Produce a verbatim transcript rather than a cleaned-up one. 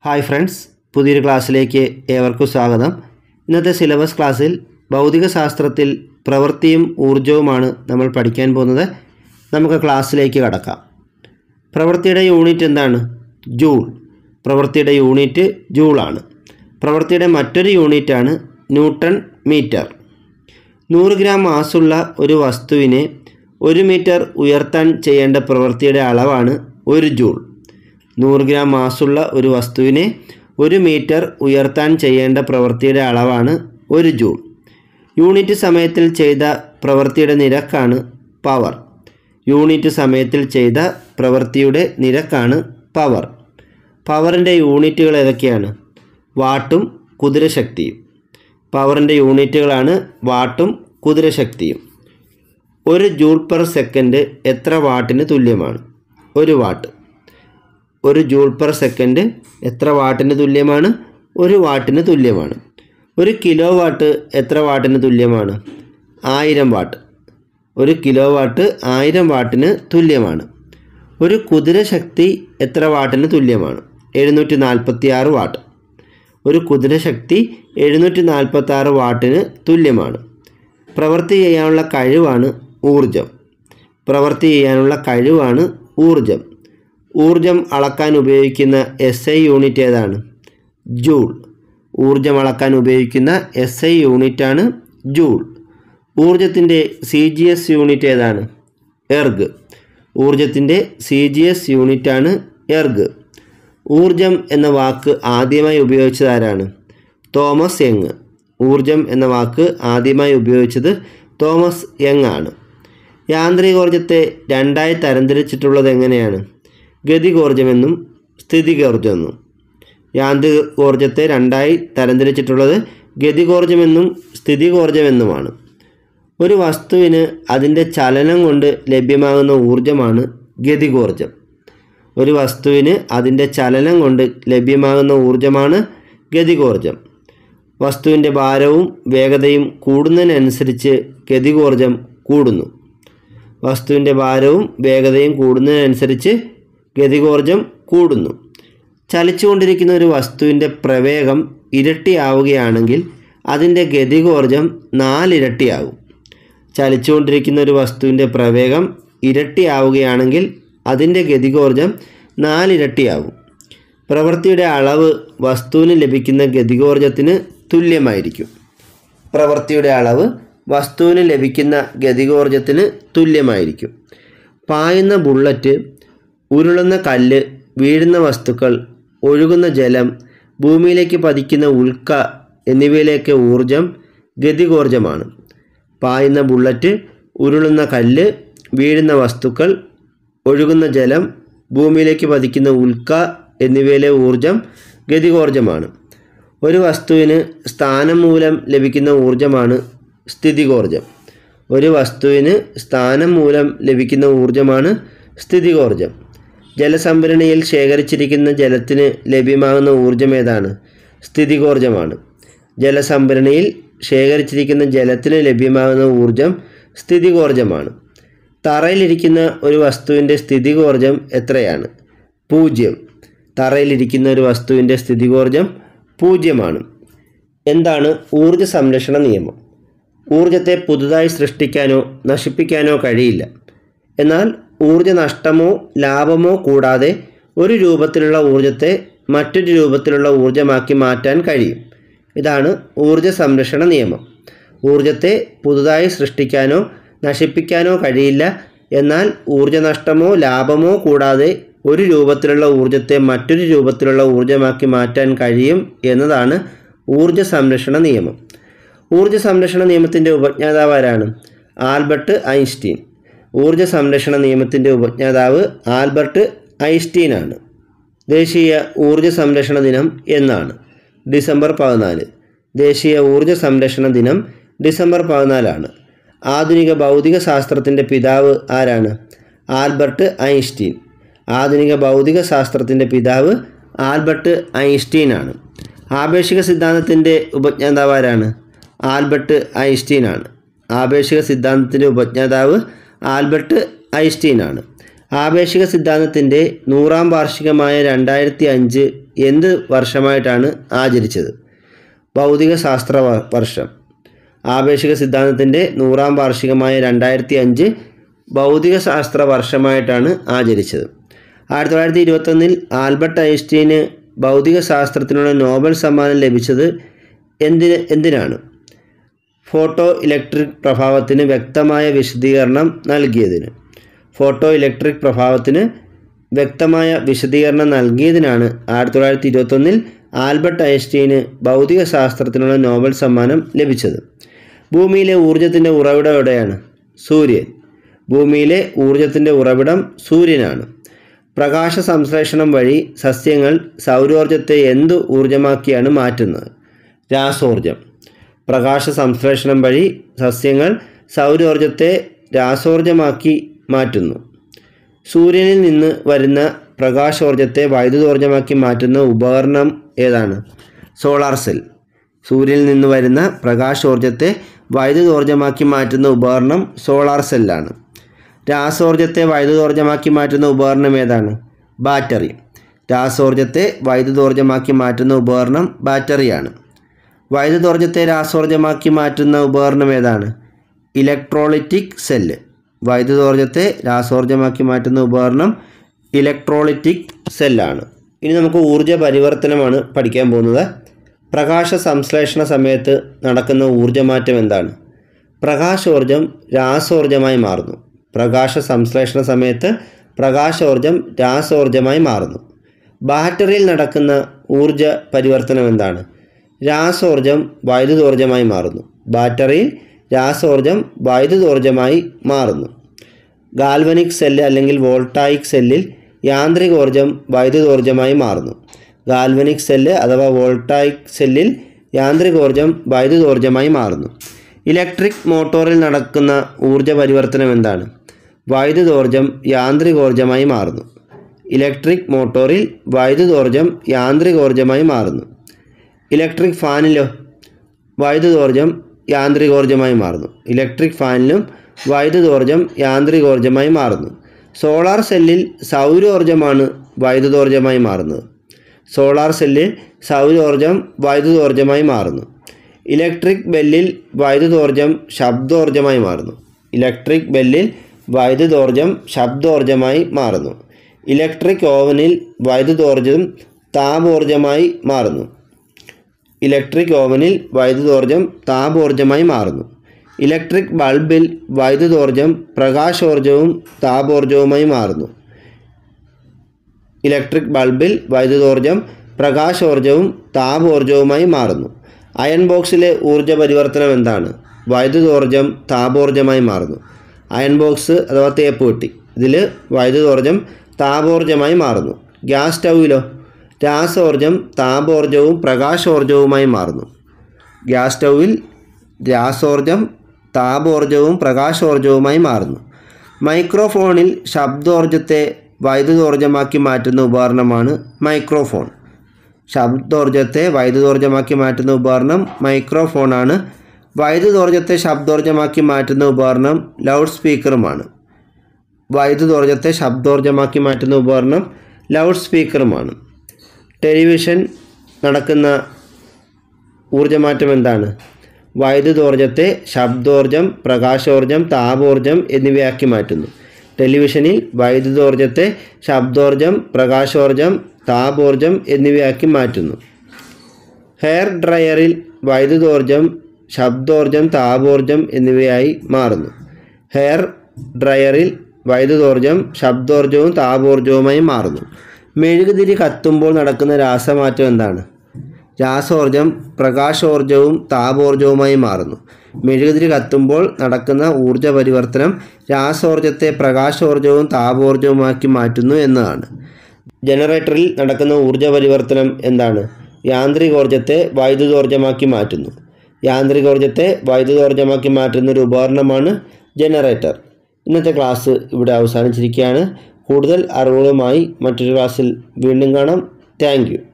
Hi friends, പുതിയൊരു ക്ലാസ്സിലേക്ക് ഏവർക്കും സ്വാഗതം. ഇന്നത്തെ സിലബസ് ക്ലാസ്സിൽ ഭൗതിക ശാസ്ത്രത്തിൽ പ്രവൃത്തിയും ഊർജവുമാണ് നമ്മൾ പഠിക്കാൻ പോകുന്നത്. നമുക്ക് ക്ലാസ്സിലേക്ക് കടക്കാം. പ്രവൃത്തിയുടെ യൂണിറ്റ് എന്താണ്? ജൂൾ. പ്രവൃത്തിയുടെ യൂണിറ്റ് ജൂളാണ്. പ്രവൃത്തിയുടെ മറ്റൊരു യൂണിറ്റാണ് ന്യൂട്ടൺ മീറ്റർ. നൂറ് ഗ്രാം മാസുള്ള ഒരു വസ്തുവിനെ ഒരു മീറ്റർ ഉയർത്താൻ ചെയ്യേണ്ട പ്രവൃത്തിയുടെ അളവാണ് ഒരു ജൂൾ. നൂറ് ഗ്രാം മാസുള്ള ഒരു വസ്തുവിനെ ഒരു മീറ്റർ ഉയർത്താൻ ചെയ്യേണ്ട പ്രവൃത്തിയുടെ അളവാണ് ഒരു ജൂൾ. യൂണിറ്റ് സമയത്തിൽ ചെയ്ത പ്രവൃത്തിയുടെ നിരക്കാണ് പവർ. യൂണിറ്റ് സമയത്തിൽ ചെയ്ത പ്രവൃത്തിയുടെ നിരക്കാണ് പവർ. പവറിൻ്റെ യൂണിറ്റുകൾ ഏതൊക്കെയാണ്? വാട്ടും കുതിരശക്തിയും. പവറിൻ്റെ യൂണിറ്റുകളാണ് വാട്ടും കുതിരശക്തിയും. ഒരു ജൂൾ പെർ സെക്കൻഡ് എത്ര വാട്ടിന് തുല്യമാണ്? ഒരു വാട്ട്. ഒരു ജൂൾ പെർ സെക്കൻഡ് എത്ര വാട്ടിന് തുല്യമാണ്? ഒരു വാട്ടിന് തുല്യമാണ്. ഒരു കിലോ വാട്ട് എത്ര വാട്ടിന് തുല്യമാണ്? ആയിരം വാട്ട്. ഒരു കിലോ വാട്ട് ആയിരം വാട്ടിന് തുല്യമാണ്. ഒരു കുതിരശക്തി എത്ര വാട്ടിന് തുല്യമാണ്? എഴുന്നൂറ്റി നാൽപ്പത്തി ആറ് വാട്ട്. ഒരു കുതിരശക്തി എഴുന്നൂറ്റി നാൽപ്പത്തി ആറ് വാട്ടിന് തുല്യമാണ്. പ്രവൃത്തി ചെയ്യാനുള്ള കഴിവാണ് ഊർജം. പ്രവൃത്തി ചെയ്യാനുള്ള കഴിവാണ് ഊർജം. ഊർജം അളക്കാൻ ഉപയോഗിക്കുന്ന എസ് ഐ യൂണിറ്റ് ഏതാണ്? ജൂൾ. ഊർജം അളക്കാൻ ഉപയോഗിക്കുന്ന എസ് ഐ യൂണിറ്റാണ് ജൂൾ. ഊർജത്തിൻ്റെ സി ജി എസ് യൂണിറ്റ് ഏതാണ്? എർഗ്. ഊർജത്തിൻ്റെ സി ജി എസ് യൂണിറ്റാണ് എർഗ്. ഊർജം എന്ന വാക്ക് ആദ്യമായി ഉപയോഗിച്ചത് ആരാണ്? Thomas Young. ഊർജം എന്ന വാക്ക് ആദ്യമായി ഉപയോഗിച്ചത് തോമസ് യങ് ആണ്. യാന്ത്രികോർജത്തെ രണ്ടായി തരംതിരിച്ചിട്ടുള്ളത് എങ്ങനെയാണ്? ഗതികോർജമെന്നും സ്ഥിതികോർജമെന്നും. യാന്ത്രികോർജത്തെ രണ്ടായി തരംതിരിച്ചിട്ടുള്ളത് ഗതികോർജമെന്നും സ്ഥിതികോർജമെന്നുമാണ്. ഒരു വസ്തുവിന് അതിൻ്റെ ചലനം കൊണ്ട് ലഭ്യമാകുന്ന ഊർജമാണ് ഗതികോർജം. ഒരു വസ്തുവിന് അതിൻ്റെ ചലനം കൊണ്ട് ലഭ്യമാകുന്ന ഊർജമാണ് ഗതികോർജം. വസ്തുവിൻ്റെ ഭാരവും വേഗതയും കൂടുന്നതിനനുസരിച്ച് ഗതികോർജം കൂടുന്നു. വസ്തുവിൻ്റെ ഭാരവും വേഗതയും കൂടുന്നതിനനുസരിച്ച് ഗതികോർജം കൂടുന്നു. ചലിച്ചുകൊണ്ടിരിക്കുന്ന ഒരു വസ്തുവിൻ്റെ പ്രവേഗം ഇരട്ടിയാവുകയാണെങ്കിൽ അതിൻ്റെ ഗതികോർജം നാലിരട്ടിയാകും. ചലിച്ചുകൊണ്ടിരിക്കുന്ന ഒരു വസ്തുവിൻ്റെ പ്രവേഗം ഇരട്ടിയാവുകയാണെങ്കിൽ അതിൻ്റെ ഗതികോർജം നാലിരട്ടിയാകും. പ്രവൃത്തിയുടെ അളവ് വസ്തുവിന് ലഭിക്കുന്ന ഗതികോർജത്തിന് തുല്യമായിരിക്കും. പ്രവൃത്തിയുടെ അളവ് വസ്തുവിന് ലഭിക്കുന്ന ഗതികോർജത്തിന് തുല്യമായിരിക്കും. പായുന്ന ബുള്ളറ്റ്, ഉരുളുന്ന കല്ല്, വീഴുന്ന വസ്തുക്കൾ, ഒഴുകുന്ന ജലം, ഭൂമിയിലേക്ക് പതിക്കുന്ന ഉൽക്ക എന്നിവയിലേക്ക് ഊർജം ഗതികോർജമാണ്. പായുന്ന ബുള്ളറ്റ്, ഉരുളുന്ന കല്ല്, വീഴുന്ന വസ്തുക്കൾ, ഒഴുകുന്ന ജലം, ഭൂമിയിലേക്ക് പതിക്കുന്ന ഉൽക്ക എന്നിവയിലെ ഊർജം ഗതികോർജമാണ്. ഒരു വസ്തുവിന് സ്ഥാനം മൂലം ലഭിക്കുന്ന ഊർജമാണ് സ്ഥിതികോർജം. ഒരു വസ്തുവിന് സ്ഥാനം മൂലം ലഭിക്കുന്ന ഊർജമാണ് സ്ഥിതികോർജം. ജലസംഭരണിയിൽ ശേഖരിച്ചിരിക്കുന്ന ജലത്തിന് ലഭ്യമാകുന്ന ഊർജം ഏതാണ്? സ്ഥിതികോർജമാണ്. ജലസംഭരണിയിൽ ശേഖരിച്ചിരിക്കുന്ന ജലത്തിന് ലഭ്യമാകുന്ന ഊർജം സ്ഥിതികോർജമാണ്. തറയിലിരിക്കുന്ന ഒരു വസ്തുവിൻ്റെ സ്ഥിതികോർജം എത്രയാണ്? പൂജ്യം. തറയിലിരിക്കുന്ന ഒരു വസ്തുവിൻ്റെ സ്ഥിതികോർജം പൂജ്യമാണ്. എന്താണ് ഊർജ സംരക്ഷണ നിയമം? ഊർജത്തെ പുതുതായി സൃഷ്ടിക്കാനോ നശിപ്പിക്കാനോ കഴിയില്ല. എന്നാൽ ഊർജ നഷ്ടമോ ലാഭമോ കൂടാതെ ഒരു രൂപത്തിലുള്ള ഊർജത്തെ മറ്റൊരു രൂപത്തിലുള്ള ഊർജമാക്കി മാറ്റാൻ കഴിയും. ഇതാണ് ഊർജ സംരക്ഷണ നിയമം. ഊർജത്തെ പുതുതായി സൃഷ്ടിക്കാനോ നശിപ്പിക്കാനോ കഴിയില്ല. എന്നാൽ ഊർജ നഷ്ടമോ ലാഭമോ കൂടാതെ ഒരു രൂപത്തിലുള്ള ഊർജത്തെ മറ്റൊരു രൂപത്തിലുള്ള ഊർജമാക്കി മാറ്റാൻ കഴിയും എന്നതാണ് ഊർജ സംരക്ഷണ നിയമം. ഊർജ സംരക്ഷണ നിയമത്തിൻ്റെ ഉപജ്ഞാതാവ് ആരാണ്? Albert Einstein. ഊർജ സംരക്ഷണ നിയമത്തിൻ്റെ ഉപജ്ഞാതാവ് ആൽബർട്ട് ഐൻസ്റ്റീൻ ആണ്. ദേശീയ ഊർജ സംരക്ഷണ ദിനം എന്നാണ്? ഡിസംബർ പതിനാല്. ദേശീയ ഊർജ സംരക്ഷണ ദിനം ഡിസംബർ പതിനാലാണ്. ആധുനിക ഭൗതിക ശാസ്ത്രത്തിൻ്റെ പിതാവ് ആരാണ്? Albert Einstein. ആധുനിക ഭൗതിക ശാസ്ത്രത്തിൻ്റെ പിതാവ് ആൽബർട്ട് ഐൻസ്റ്റീൻ ആണ്. ആപേക്ഷിക സിദ്ധാന്തത്തിൻ്റെ ഉപജ്ഞാതാവ് ആരാണ്? ആൽബർട്ട് ഐൻസ്റ്റീൻ ആണ്. ആപേക്ഷിക സിദ്ധാന്തത്തിൻ്റെ ഉപജ്ഞാതാവ് ആൽബർട്ട് ഐൻസ്റ്റീൻ ആണ്. ആപേക്ഷിക സിദ്ധാന്തത്തിൻ്റെ നൂറാം വാർഷികമായ രണ്ടായിരത്തി അഞ്ച് എന്ത് വർഷമായിട്ടാണ് ആചരിച്ചത്? ഭൗതിക ശാസ്ത്ര വർഷം. ആപേക്ഷിക സിദ്ധാന്തത്തിൻ്റെ നൂറാം വാർഷികമായ രണ്ടായിരത്തി അഞ്ച് ഭൗതിക ശാസ്ത്ര വർഷമായിട്ടാണ് ആചരിച്ചത്. ആയിരത്തി തൊള്ളായിരത്തി ഇരുപത്തൊന്നിൽ ആൽബർട്ട് ഐൻസ്റ്റീന് ഭൗതിക ശാസ്ത്രത്തിനുള്ള നോബൽ സമ്മാനം ലഭിച്ചത് എന്തിന് എന്തിനാണ്? ഫോട്ടോ ഇലക്ട്രിക് പ്രഭാവത്തിന് വ്യക്തമായ വിശദീകരണം നൽകിയതിന്. ഫോട്ടോ ഇലക്ട്രിക് പ്രഭാവത്തിന് വ്യക്തമായ വിശദീകരണം നൽകിയതിനാണ് ആയിരത്തി തൊള്ളായിരത്തി ഇരുപത്തൊന്നിൽ ആൽബർട്ട് ഐൻസ്റ്റീന് ഭൗതിക ശാസ്ത്രത്തിനുള്ള നോബൽ സമ്മാനം ലഭിച്ചത്. ഭൂമിയിലെ ഊർജത്തിൻ്റെ ഉറവിടം എവിടെയാണ്? സൂര്യൻ. ഭൂമിയിലെ ഊർജത്തിൻ്റെ ഉറവിടം സൂര്യനാണ്. പ്രകാശ സംശ്ലേഷണം വഴി സസ്യങ്ങൾ സൗരോർജത്തെ എന്ത് ഊർജമാക്കിയാണ് മാറ്റുന്നത്? രാസോർജം. പ്രകാശ സംശ്ലേഷണം വഴി സസ്യങ്ങൾ സൗരോർജത്തെ രാസോർജമാക്കി മാറ്റുന്നു. സൂര്യനിൽ നിന്ന് വരുന്ന പ്രകാശോർജത്തെ വൈദ്യുതോർജമാക്കി മാറ്റുന്ന ഉപകരണം ഏതാണ്? Solar cell. സൂര്യനിൽ നിന്ന് വരുന്ന പ്രകാശോർജത്തെ വൈദ്യുതോർജമാക്കി മാറ്റുന്ന ഉപകരണം സോളാർ സെല്ലാണ്. രാസോർജത്തെ വൈദ്യുതോർജമാക്കി മാറ്റുന്ന ഉപകരണം ഏതാണ്? ബാറ്ററി. രാസോർജത്തെ വൈദ്യുതോർജമാക്കി മാറ്റുന്ന ഉപകരണം ബാറ്ററിയാണ്. വൈദ്യുതോർജത്തെ രാസോർജമാക്കി മാറ്റുന്ന ഉപകരണം ഏതാണ്? Electrolytic cell. വൈദ്യുതോർജത്തെ രാസോർജമാക്കി മാറ്റുന്ന ഉപകരണം ഇലക്ട്രോളിറ്റിക് സെല്ലാണ്. ഇനി നമുക്ക് ഊർജ പരിവർത്തനമാണ് പഠിക്കാൻ പോകുന്നത്. പ്രകാശ സംശ്ലേഷണ സമയത്ത് നടക്കുന്ന ഊർജ്ജമാറ്റം എന്താണ്? പ്രകാശോർജം രാസോർജമായി മാറുന്നു. പ്രകാശ സംശ്ലേഷണ സമയത്ത് പ്രകാശോർജം രാസോർജമായി മാറുന്നു. ബാറ്ററിയിൽ നടക്കുന്ന ഊർജ പരിവർത്തനം എന്താണ്? രാസോർജം വൈദ്യുതോർജമായി മാറുന്നു. ബാറ്ററിയിൽ രാസോർജം വൈദ്യുതോർജമായി മാറുന്നു. ഗാൽവനിക് സെല്ല് അല്ലെങ്കിൽ വോൾട്ടായിക് സെല്ലിൽ യാന്ത്രികോർജം വൈദ്യുതോർജമായി മാറുന്നു. ഗാൽവനിക് സെല്ല് അഥവാ വോൾട്ടായിക് സെല്ലിൽ യാന്ത്രികോർജം വൈദ്യുതോർജമായി മാറുന്നു. ഇലക്ട്രിക് മോട്ടോറിൽ നടക്കുന്ന ഊർജ പരിവർത്തനം എന്താണ്? വൈദ്യുതോർജം യാന്ത്രികോർജമായി മാറുന്നു. ഇലക്ട്രിക് മോട്ടോറിൽ വൈദ്യുതോർജം യാന്ത്രികോർജമായി മാറുന്നു. ഇലക്ട്രിക് ഫാനിലോ വൈദ്യുതോർജം യാന്ത്രികോർജമായി മാറുന്നു. ഇലക്ട്രിക് ഫാനിലും വൈദ്യുതോർജം യാന്ത്രികോർജമായി മാറുന്നു. സോളാർ സെല്ലിൽ സൗരോർജമാണ് വൈദ്യുതോർജമായി മാറുന്നത്. സോളാർ സെല്ലിൽ സൗരോർജം വൈദ്യുതോർജമായി മാറുന്നു. ഇലക്ട്രിക് ബെല്ലിൽ വൈദ്യുതോർജം ശബ്ദോർജമായി മാറുന്നു. ഇലക്ട്രിക് ബെല്ലിൽ വൈദ്യുതോർജം ശബ്ദോർജമായി മാറുന്നു. ഇലക്ട്രിക് ഓവനിൽ വൈദ്യുതോർജം താപോർജമായി മാറുന്നു. ഇലക്ട്രിക് ഓവനിൽ വൈദ്യുതോർജം താപോർജമായി മാറുന്നു. ഇലക്ട്രിക് ബൾബിൽ വൈദ്യുതോർജം പ്രകാശോർജവും താപോർജവുമായി മാറുന്നു. ഇലക്ട്രിക് ബൾബിൽ വൈദ്യുതോർജം പ്രകാശോർജവും താപോർജവുമായി മാറുന്നു. അയൺ ബോക്സിലെ ഊർജ പരിവർത്തനം എന്താണ്? വൈദ്യുതോർജം താപോർജമായി മാറുന്നു. അയൺ ബോക്സ് അഥവാ തേപ്പ് പെട്ടി, ഇതിൽ വൈദ്യുതോർജം താപോർജമായി മാറുന്നു. ഗ്യാസ് സ്റ്റൗവിലോ രാസോർജം താപോർജവും പ്രകാശോർജവുമായി മാറുന്നു. ഗ്യാസ് സ്റ്റൗവിൽ രാസോർജം താപോർജവും പ്രകാശോർജവുമായി മാറുന്നു. മൈക്രോഫോണിൽ ശബ്ദോർജത്തെ വൈദ്യുതോർജമാക്കി മാറ്റുന്ന ഉപകരണമാണ് മൈക്രോഫോൺ. ശബ്ദോർജത്തെ വൈദ്യുതോർജമാക്കി മാറ്റുന്ന ഉപകരണം മൈക്രോഫോണാണ്. വൈദ്യുതോർജത്തെ ശബ്ദോർജമാക്കി മാറ്റുന്ന ഉപകരണം ലൗഡ് സ്പീക്കറുമാണ്. വൈദ്യുതോർജത്തെ ശബ്ദോർജമാക്കി മാറ്റുന്ന ഉപകരണം ലൗഡ് സ്പീക്കറുമാണ്. ടെലിവിഷൻ നടക്കുന്ന ഊർജ്ജമാറ്റം എന്താണ്? വൈദ്യുതോർജത്തെ ശബ്ദോർജം പ്രകാശോർജം താപോർജം എന്നിവയാക്കി മാറ്റുന്നു. ടെലിവിഷനിൽ വൈദ്യുതോർജത്തെ ശബ്ദോർജം പ്രകാശോർജം താപോർജം എന്നിവയാക്കി മാറ്റുന്നു. ഹെയർ ഡ്രയറിൽ വൈദ്യുതോർജം ശബ്ദോർജം താപോർജം എന്നിവയായി മാറുന്നു. ഹെയർ ഡ്രയറിൽ വൈദ്യുതോർജം ശബ്ദോർജവും താപോർജവുമായി മാറുന്നു. മെഴുകുതിരി കത്തുമ്പോൾ നടക്കുന്ന രാസമാറ്റം എന്താണ്? രാസോർജം പ്രകാശോർജവും താപോർജവുമായി മാറുന്നു. മെഴുകുതിരി കത്തുമ്പോൾ നടക്കുന്ന ഊർജ പരിവർത്തനം രാസോർജത്തെ പ്രകാശോർജവും താപോർജവുമാക്കി മാറ്റുന്നു എന്നതാണ്. ജനറേറ്ററിൽ നടക്കുന്ന ഊർജ പരിവർത്തനം എന്താണ്? യാന്ത്രികോർജത്തെ വൈദ്യുതോർജമാക്കി മാറ്റുന്നു. യാന്ത്രികോർജത്തെ വൈദ്യുതോർജമാക്കി മാറ്റുന്ന ഒരു ഉപകരണമാണ് ജനറേറ്റർ. ഇന്നത്തെ ക്ലാസ് ഇവിടെ അവസാനിച്ചിരിക്കുകയാണ്. കൂടുതൽ അറിവുകളുമായി മറ്റൊരു ക്ലാസ്സിൽ വീണ്ടും കാണാം. Thank U.